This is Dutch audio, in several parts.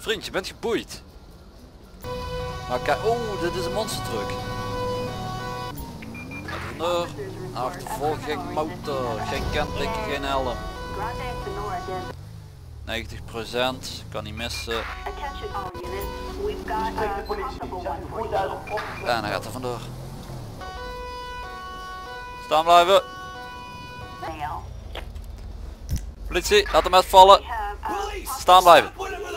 Vriend, je bent geboeid. Maar kijk, oh, dit is een monster truck. Vandoor. Achtervolg, geen motor, geen kenteken, geen helm. 90%, kan niet missen. En hij gaat er vandoor. Staan blijven. Politie, laat hem uitvallen. Staan blijven.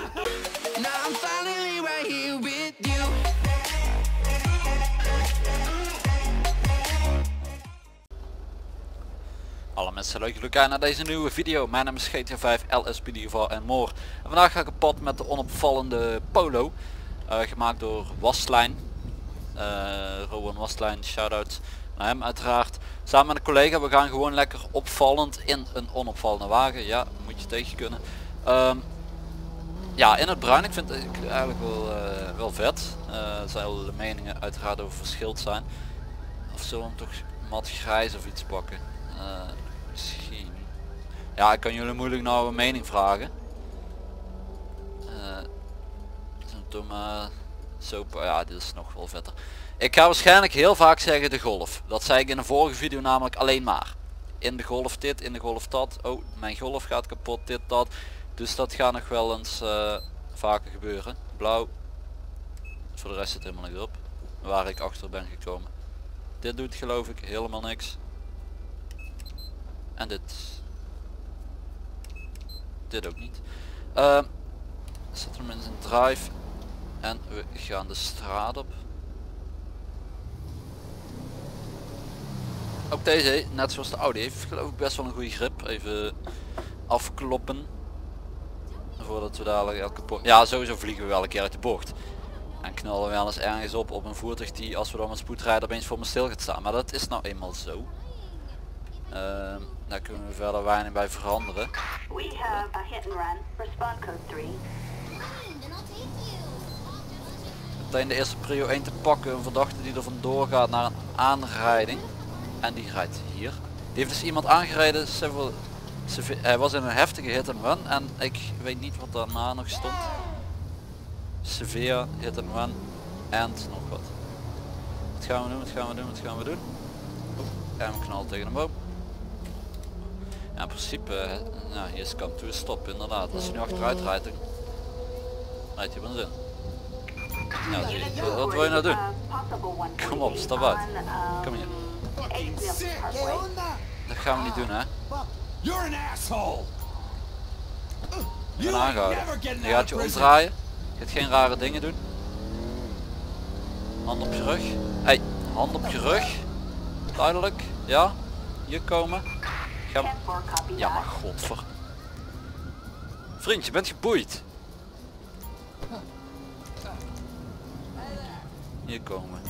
Alle mensen leuk jullie kijken naar deze nieuwe video. Mijn naam is GTA 5 LSPD en more. En vandaag ga ik op pad met de onopvallende Polo. Gemaakt door Waslijn. Rowan Waslijn, shout-out naar hem uiteraard. Samen met een collega, we gaan gewoon lekker opvallend in een onopvallende wagen. Ja, moet je tegen kunnen. Ja, in het bruin, ik vind het eigenlijk wel vet. Er zijn de meningen uiteraard over verschild zijn. Of zullen we hem toch mat grijs of iets pakken? Misschien. Ja, ik kan jullie moeilijk nou een mening vragen. Ja, dit is nog wel vetter. Ik ga waarschijnlijk heel vaak zeggen de Golf. Dat zei ik in een vorige video namelijk alleen maar. In de Golf dit, in de Golf dat. Oh, mijn Golf gaat kapot, dit, dat. Dus dat gaat nog wel eens vaker gebeuren. Blauw. Voor de rest zit helemaal niks op. Waar ik achter ben gekomen. Dit doet geloof ik helemaal niks. En dit ook niet. Zetten hem in zijn drive. En we gaan de straat op. Ook deze, net zoals de Audi, heeft geloof ik best wel een goede grip. Even afkloppen. Voordat we dadelijk elke bocht... Ja, sowieso vliegen we wel een keer uit de bocht. En knallen we wel eens ergens op een voertuig die als we dan met spoed rijden opeens voor me stil gaat staan. Maar dat is nou eenmaal zo. Daar kunnen we verder weinig bij veranderen. Meteen de eerste prio 1 te pakken, een verdachte die er vandoor gaat naar een aanrijding. En die rijdt hier. Die heeft dus iemand aangereden, hij was in een heftige hit and run en ik weet niet wat daarna nog stond. Severe hit and run en nog wat. Wat gaan we doen, wat gaan we doen, wat gaan we doen? Oh, en we knallen tegen een boom. Ja, in principe, nou, hier is come to a stop inderdaad. Als je nu achteruit rijdt, dan rijdt hij van zin. Ja, zie je. Wat wil je nou doen? Kom op, stap uit. Kom hier. Dat gaan we niet doen, hè. Je bent aangehouden. Je gaat je omdraaien. Je gaat geen rare dingen doen. Hand op je rug. Hey, hand op je rug. Duidelijk. Ja. Hier komen. Ja, maar godver. Vriend, je bent geboeid. Hier komen.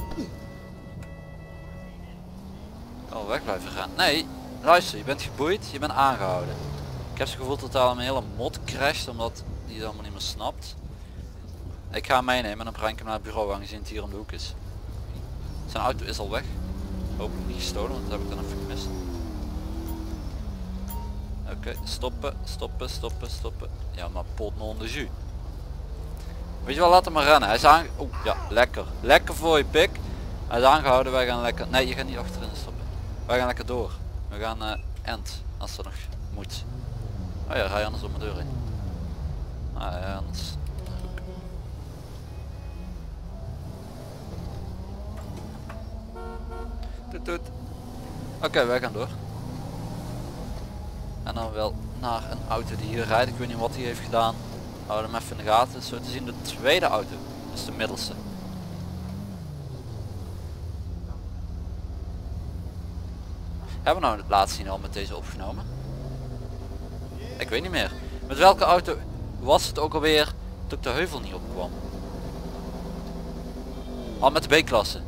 Oh, weg blijven gaan. Nee, luister, je bent geboeid, je bent aangehouden. Ik heb het gevoel dat daar een hele mod crasht, omdat hij het allemaal niet meer snapt. Ik ga hem meenemen en dan breng ik hem naar het bureau, aangezien het hier om de hoek is. Zijn auto is al weg. Hopelijk niet gestolen, want dat heb ik dan even gemist. Oké, stoppen, stoppen, stoppen, stoppen. Ja, maar pot non de jus. Weet je wel, laat hem maar rennen. Hij is aangehouden. Oh ja, lekker. Lekker voor je pik. Hij is aangehouden, wij gaan lekker... Nee, je gaat niet achterin stoppen. Wij gaan lekker door. We gaan end, als dat nog moet. Oh ja, rij anders op mijn deur heen. Ah ja, anders... Toet toet. Oké, wij gaan door. En dan wel naar een auto die hier rijdt. Ik weet niet wat hij heeft gedaan. Hou hem even in de gaten. Zo te zien de tweede auto. Dus de middelste. Hebben we nou het laatste zien al met deze opgenomen? Ik weet niet meer. Met welke auto was het ook alweer dat ik de heuvel niet opkwam? Al met de B-klasse.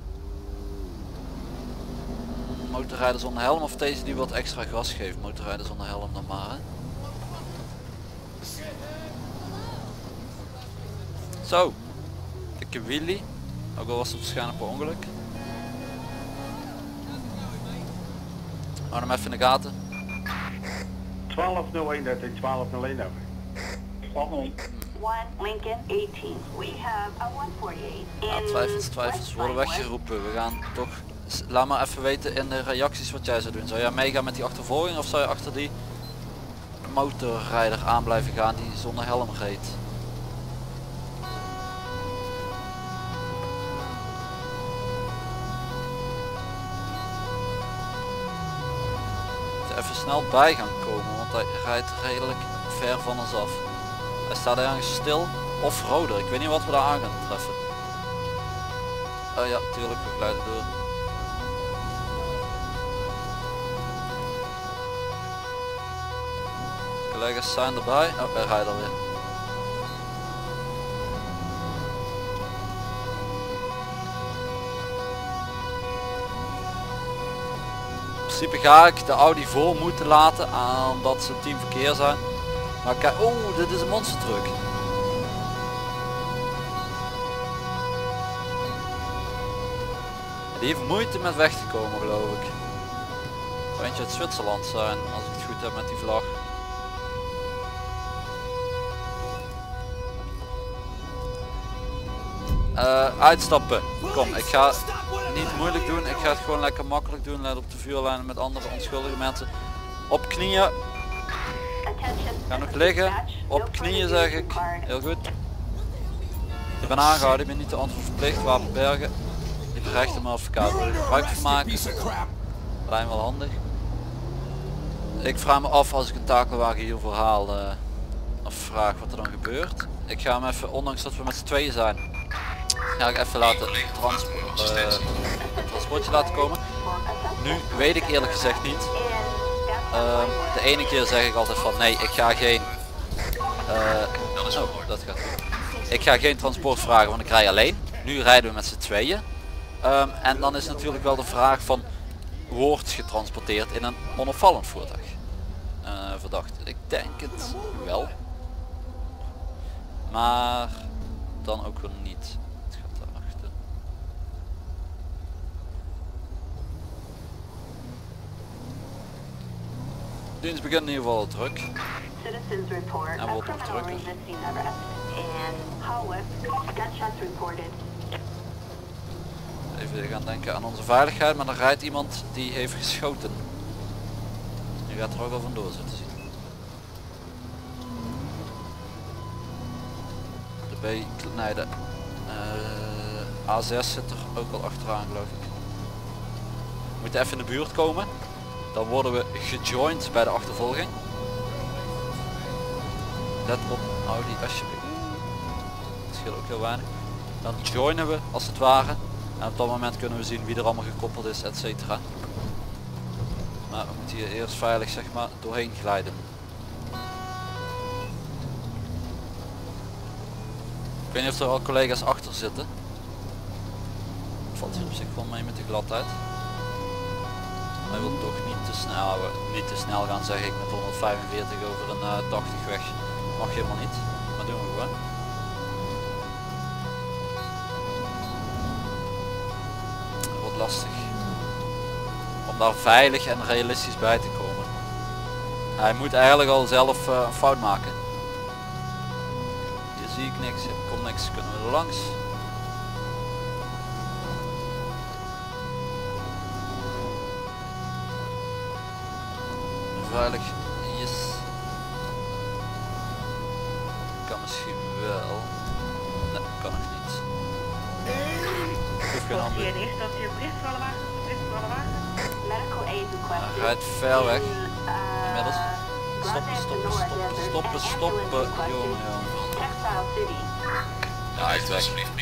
Motorrijden zonder helm of deze die wat extra gas geeft. Motorrijden zonder helm dan maar. Hè? Zo. Dikke wheelie. Ook al was het waarschijnlijk per ongeluk. Hou hem even in de gaten. 1201 dat is 1201 over. Lincoln 18. We have a 148 Ja, twijfels worden weggeroepen. We gaan toch, laat maar even weten in de reacties wat jij zou doen. Zou jij meegaan met die achtervolging of zou je achter die motorrijder aan blijven gaan die zonder helm reed? Even snel bij gaan komen, want hij rijdt redelijk ver van ons af. Hij staat ergens stil of roder. Ik weet niet wat we daar aan gaan treffen. Oh ja, tuurlijk, we glijden door. Collega's zijn erbij. Oh, hij rijdt alweer. In principe ga ik de Audi voor moeten laten, omdat ze team verkeer zijn. Maar kijk, oh, dit is een monster truck. Die heeft moeite met weg te komen, geloof ik. Zou eentje uit Zwitserland zijn, als ik het goed heb met die vlag. Uitstappen. Kom, ik ga niet moeilijk doen. Ik ga het gewoon lekker makkelijk doen. Let op de vuurlijnen met andere onschuldige mensen. Op knieën. Ga nog liggen. Op knieën zeg ik. Heel goed. Ik ben aangehouden. Ik ben niet de antwoord verplicht. Wapen bergen. Je berecht hem advocaat. Wil je gebruik van maken? Lijkt wel handig. Ik vraag me af als ik een takelwagen hiervoor haal. Of vraag wat er dan gebeurt. Ik ga hem even, ondanks dat we met z'n tweeën zijn, ga ik even laten transportje laten komen. Nu weet ik eerlijk gezegd niet. De ene keer zeg ik altijd van nee, ik ga geen dat gaat goed. Ik ga geen transport vragen, want ik rij alleen. Nu rijden we met z'n tweeën. En dan is natuurlijk wel de vraag van, wordt getransporteerd in een onopvallend voertuig? Verdacht. Ik denk het wel. Maar dan ook weer niet. Het gaat daarachter. Dienst begint in ieder geval druk. En wordt nog drukker. Even gaan denken aan onze veiligheid, maar er rijdt iemand die heeft geschoten. Nu gaat er ook al vandoor zitten zien. De B, nee, de A6 zit er ook al achteraan, geloof ik. We moeten even in de buurt komen. Dan worden we gejoind bij de achtervolging. Let op Audi alsjeblieft. Dat scheelt ook heel weinig. Dan joinen we als het ware. En op dat moment kunnen we zien wie er allemaal gekoppeld is, etc. Maar we moeten hier eerst veilig zeg maar doorheen glijden. Ik weet niet of er al collega's achter zitten. Valt hier op zich wel mee met de gladheid. Hij wil toch niet te snel, niet te snel gaan zeg ik met 145 over een 80 weg. Mag helemaal niet, maar doen we gewoon. Het wordt lastig om daar veilig en realistisch bij te komen. Hij moet eigenlijk al zelf een fout maken. Hier zie ik niks, hier komt niks, kunnen we er langs. Veilig, yes. Kan misschien wel. Nee, kan nog niet. Hoef geen handen. Hij rijdt ver weg. Inmiddels. Stoppen. Jongen. Ja, hij is weg.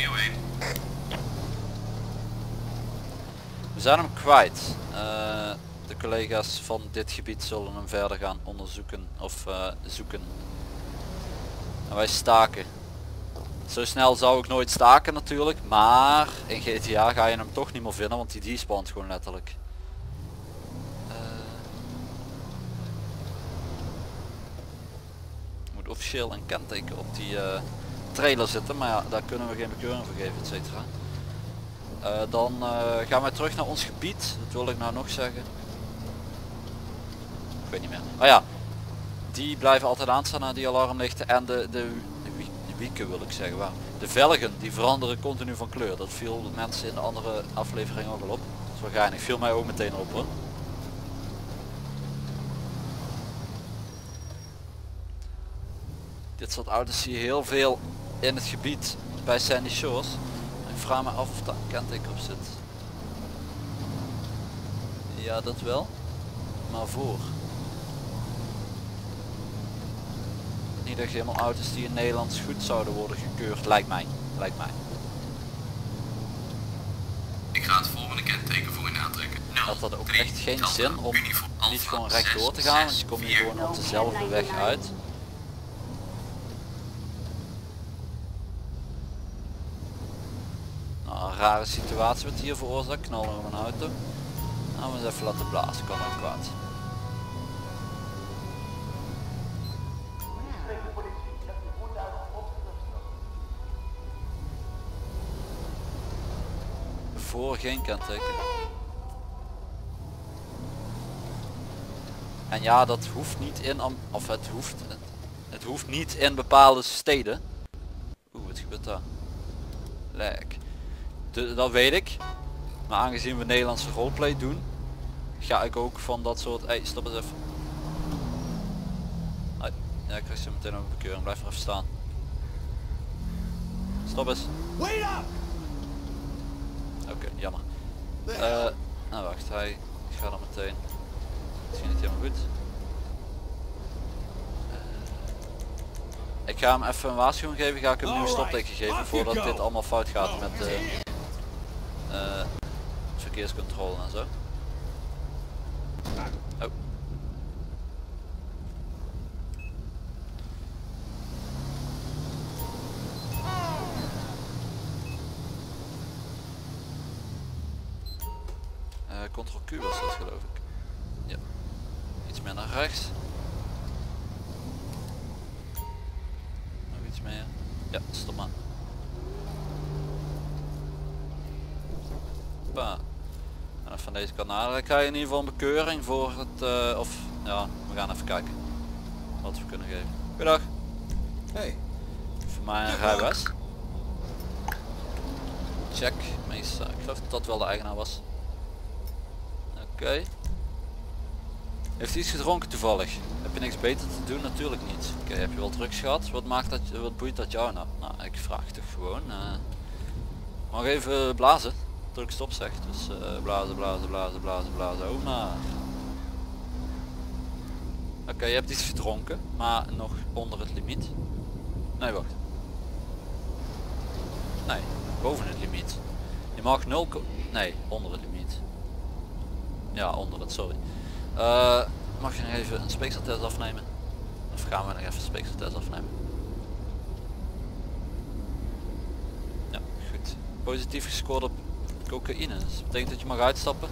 We zijn hem kwijt. De collega's van dit gebied zullen hem verder gaan onderzoeken of zoeken. En wij staken. Zo snel zou ik nooit staken natuurlijk, maar in GTA ga je hem toch niet meer vinden, want die despawnt gewoon letterlijk. Moet officieel een kenteken op die trailer zitten, maar ja, daar kunnen we geen bekeuring voor geven, etc. Dan gaan wij terug naar ons gebied, dat wil ik nou nog zeggen. Ik weet niet meer. Oh ja, die blijven altijd aanstaan naar die alarmlichten. En de wieken wil ik zeggen. Waar. De velgen die veranderen continu van kleur. Dat viel mensen in de andere aflevering ook al op. Dat is wel geinig. Viel mij ook meteen op hoor. Dit soort auto's zie je heel veel in het gebied bij Sandy Shores. Ik vraag me af of daar een kenteken op zit. Ja, dat wel. Maar voor. Niet echt helemaal auto's die in Nederland goed zouden worden gekeurd, lijkt mij. Ik ga het volgende kenteken voor u aantrekken. Dat ook echt geen zin om niet gewoon rechtdoor te gaan, want je komt hier gewoon op dezelfde weg uit. Nou, een rare situatie wat hier veroorzaakt, knallen we een auto. Nou, we eens even laten blazen, kan ook kwaad. Voor geen kenteken. En ja, dat hoeft niet in, of het hoeft niet in bepaalde steden. Oeh, wat gebeurt daar? Lek. Dat weet ik. Maar aangezien we Nederlandse roleplay doen, ga ik ook van dat soort... Hey, stop eens even. Nee. Ja, ik krijg zo meteen ook een bekeuring. Blijf maar even staan. Stop eens. Oké, jammer. Nou wacht, hij gaat dan meteen. Misschien niet helemaal goed. Ik ga hem even een waarschuwing geven, ga ik hem nu een stopteken geven voordat dit allemaal fout gaat met de verkeerscontrole en zo. Oh. Ctrl Q was dat geloof ik. Ja. Iets meer naar rechts. Nog iets meer. Ja, stop maar. Hoppa. En dan van deze kant naar. Dan krijg je in ieder geval een bekeuring voor het of ja, we gaan even kijken wat we kunnen geven. Goedendag. Hey. Voor mij een rijbewijs. Check. Meestal. Ik geloof dat dat wel de eigenaar was. Oké. Heeft hij iets gedronken toevallig? Heb je niks beter te doen? Natuurlijk niet. Oké, heb je wel drugs gehad? Wat maakt dat, wat boeit dat jou nou? Nou, ik vraag toch gewoon. Mag even blazen? Druk stop zegt. Dus blazen. Oh maar. Oké, je hebt iets gedronken, maar nog onder het limiet. Nee, wacht. Nee, boven het limiet. Je mag 0, nee, onder het limiet. Ja, onder het, sorry. Mag je nog even een speekseltest afnemen? Of gaan we nog even een speekseltest afnemen? Ja, goed. Positief gescoord op cocaïne. Dus dat betekent dat je mag uitstappen.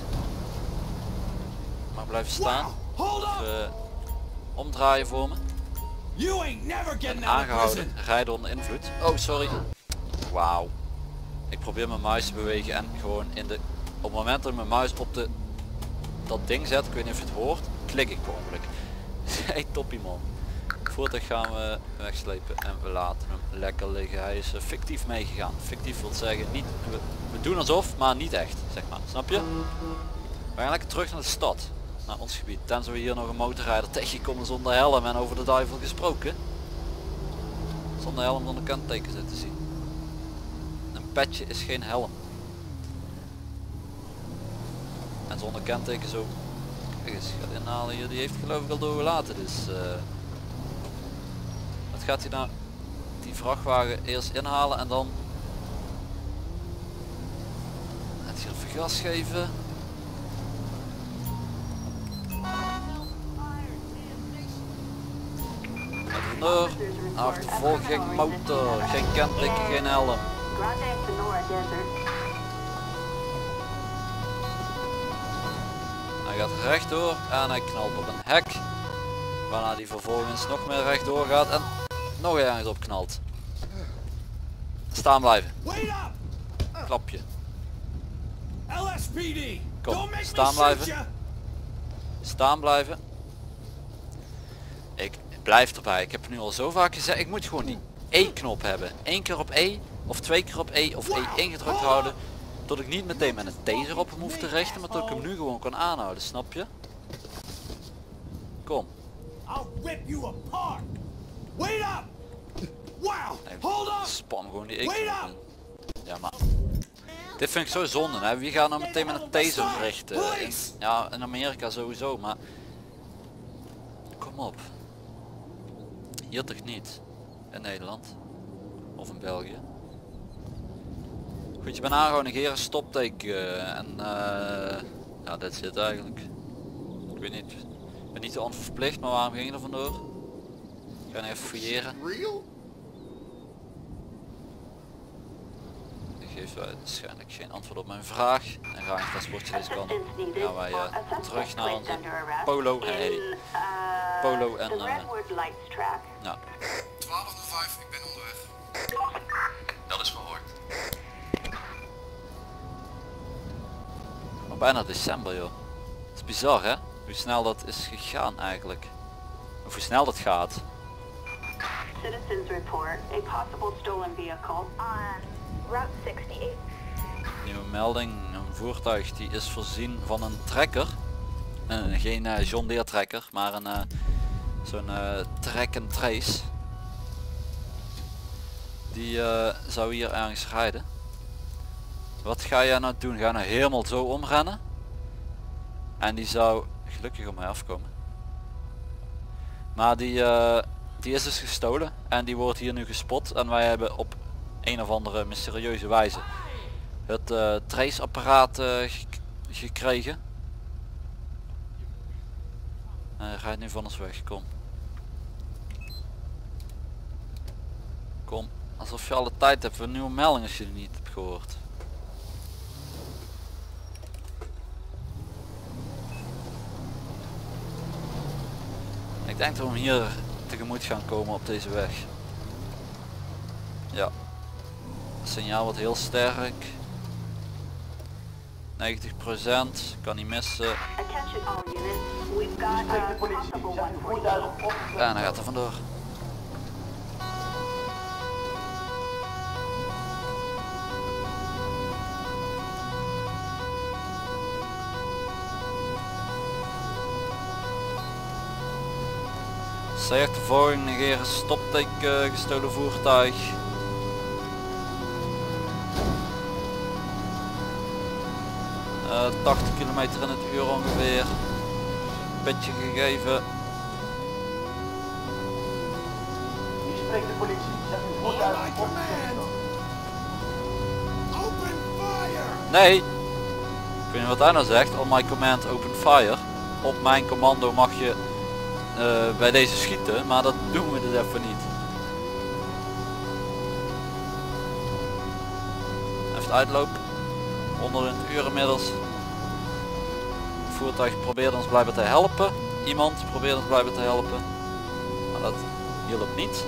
Maar blijven staan. Even omdraaien voor me. En aangehouden. Rijden onder invloed. Oh, sorry. Wauw. Ik probeer mijn muis te bewegen en gewoon in de... Op het moment dat ik mijn muis op dat ding zet, ik weet niet of je het hoort, klik ik per ongeluk. Hey, toppie man. Voertuig gaan we wegslepen en we laten hem lekker liggen. Hij is fictief meegegaan. Fictief wil zeggen, niet, we doen alsof, maar niet echt, zeg maar. Snap je? We gaan lekker terug naar de stad, naar ons gebied. Tenzij we hier nog een motorrijder tegenkomen zonder helm en over de duivel gesproken. Zonder helm zonder kenteken zitten zien. Een petje is geen helm. En zonder kenteken zo. Kijk eens, gaat inhalen hier. Die heeft geloof ik al doorgelaten. Dus wat gaat hij nou? Die vrachtwagen eerst inhalen en dan gaat hij even gas geven. Gaat vandoor. Achtervolging motor. Geen kenteken, geen helm. Hij gaat rechtdoor en hij knalt op een hek. Waarna hij vervolgens nog meer rechtdoor gaat en nog ergens op knalt. Staan blijven. Klapje. Kom, staan blijven. Staan blijven. blijf erbij. Ik heb nu al zo vaak gezegd, ik moet gewoon die E-knop hebben. 1 keer op E of 2 keer op E of E ingedrukt houden. Tot ik niet meteen met een taser op hem hoef te richten, maar dat ik hem nu gewoon kan aanhouden, snap je? Kom. Spam gewoon die E-knop in. Ja, maar dit vind ik zo zonde, hè. Wie gaat nou meteen met een taser richten? Ja, in Amerika sowieso, maar kom op. Hier toch niet? In Nederland. Of in België. Goed, je bent aangehouden, negeren, stopteken. En ja, dit zit eigenlijk. Ik weet niet. Ik ben niet te verplicht, maar waarom ging je er vandoor? Ik ga even fouilleren. Geeft waarschijnlijk geen antwoord op mijn vraag. En ga ik het transportje deze kant op. Gaan wij terug naar onze Polo en Polo en nou. 12:05, ik ben onderweg. Dat is gehoord. Maar bijna december joh. Het is bizar hè, hoe snel dat is gegaan eigenlijk. Of hoe snel dat gaat. Citizens report a possible stolen vehicle on Route 68. Nieuwe melding, een voertuig die is voorzien van een trekker. Geen John Deere trekker, maar een zo'n track and trace. Die zou hier ergens rijden. Wat ga jij nou doen? Ga je nou helemaal zo omrennen? En die zou gelukkig op mij afkomen. Maar die is dus gestolen en die wordt hier nu gespot en wij hebben op een of andere mysterieuze wijze het traceapparaat gekregen. Hij rijdt nu van ons weg, kom. Kom, alsof je alle tijd hebt voor een nieuwe melding als je die niet hebt gehoord. Ik denk dat we hem hier tegemoet gaan komen op deze weg. Ja. Het signaal wordt heel sterk. 90%, kan niet missen. En hij gaat er vandoor. C-achtervolging, negeren, stopteken, gestolen voertuig. Uh, 80 km in het uur ongeveer. Petje gegeven. Wie spreekt de politie? Zet uw voertuig op. Nee! Ik weet niet wat hij nou zegt. On my command open fire. Op mijn commando mag je bij deze schieten, maar dat doen we dus even niet. Even uitloop. 100 uur inmiddels. Het voertuig probeert ons blijven te helpen. Iemand probeert ons blijven te helpen. Maar dat hielp niet.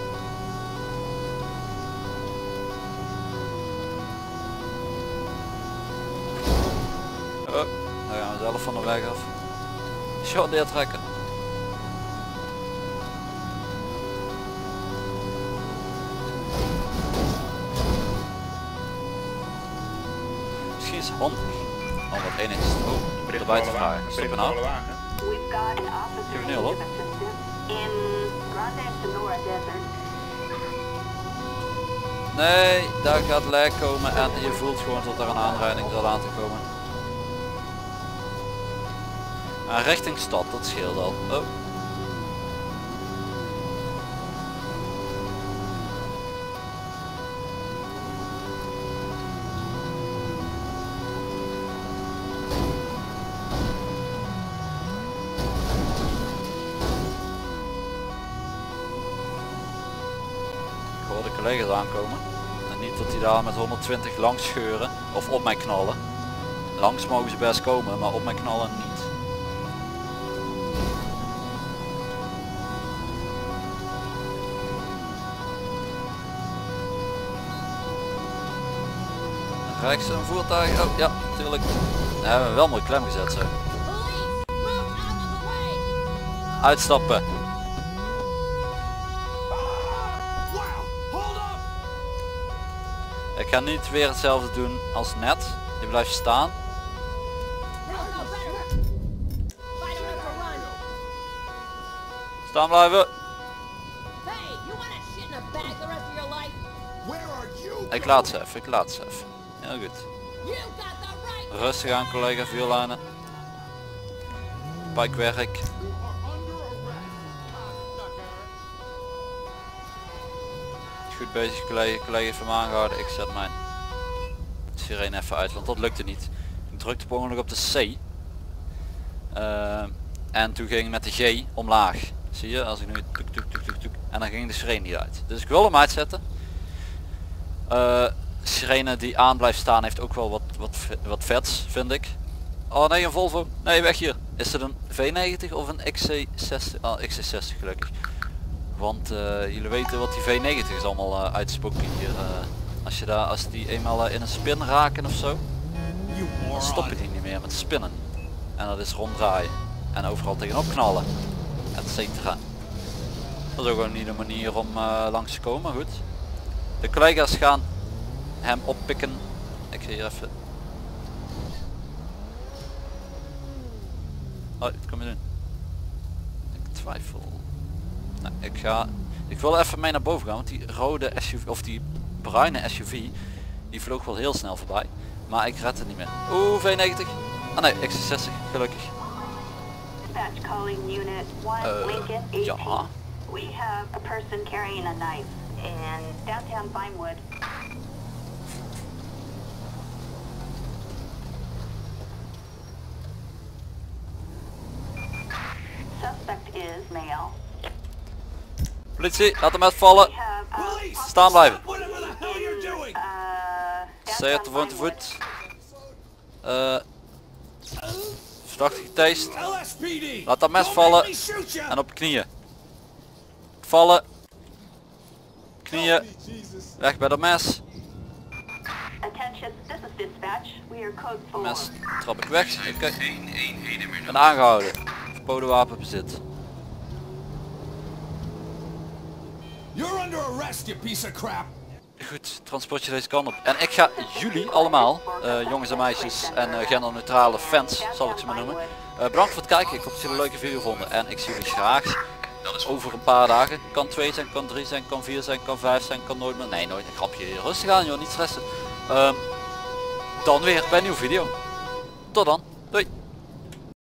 Oh, daar gaan we zelf van de weg af. John Deere trekken. Misschien is het handig om wat enigszins erbij te vragen. Stop nou. Geef nu al op. Nee, daar gaat lek komen en je voelt gewoon dat er een aanrijding zal aan te komen. En richting stad, dat scheelt al. Oh. Ik hoor de collega's aankomen. En niet dat die daar met 120 langs scheuren of op mij knallen. Langs mogen ze best komen, maar op mij knallen niet. Rechts een voertuig, oh ja, natuurlijk. We hebben wel mooi klem gezet zo. Uitstappen. Ik ga niet weer hetzelfde doen als net. Je blijft staan. Staan blijven. Ik laat ze even, Heel goed. Rustig aan collega vuurlijnen. Pijkwerk. Goed bezig collega heeft hem aangehouden. Ik zet mijn sirene even uit, want dat lukte niet. Ik drukte per ongeluk op de C. En toen ging met de G omlaag. Zie je, als ik nu toek, en dan ging de sirene niet uit. Dus ik wil hem uitzetten. Sirene die aan blijft staan heeft ook wel wat vets, vind ik. Oh nee, een Volvo. Nee, weg hier. Is het een V90 of een XC60? Oh, XC60 gelukkig. Want jullie weten wat die V90 is allemaal uitspoken hier. Als die eenmaal in een spin raken of zo, dan stoppen die niet meer met spinnen. En dat is ronddraaien. En overal tegenop knallen. Et cetera. Dat is ook gewoon niet de manier om langs te komen, maar goed. De collega's gaan hem oppikken. Ik zie hier even. Oh, wat kom je doen? Ik twijfel. Nee, ik wil even mee naar boven gaan, want die rode SUV of die bruine SUV die vloog wel heel snel voorbij. Maar ik red het niet meer. Oeh, V90. Ah nee, XC60 gelukkig. Dispatch calling unit 1 Lincoln 18. Ja. We have a person carrying a knife in downtown Vinewood. Suspect is male. Politie, laat hem uitvallen. We have Staan blijven. downtown Voor te voet. Verdachte getast. Laat dat mes vallen. En op je knieën. Vallen. Knieën. Weg bij dat mes. Attention, this is dispatch. We are code 4. Mes trap ik weg. Ik Geen eenheden meer ben aangehouden. Verboden wapenbezit. You're under arrest, you piece of crap. Goed, transportje deze kant op. En ik ga jullie allemaal, jongens en meisjes en genderneutrale fans, zal ik ze maar noemen. Bedankt voor het kijken. Ik hoop dat jullie een leuke video vonden. En ik zie jullie graag over een paar dagen. Kan 2 zijn, kan 3 zijn, kan 4 zijn, kan 5 zijn, kan nooit meer. Nee, nooit een grapje. Rustig aan joh, niet stressen. Dan weer bij een nieuwe video. Tot dan.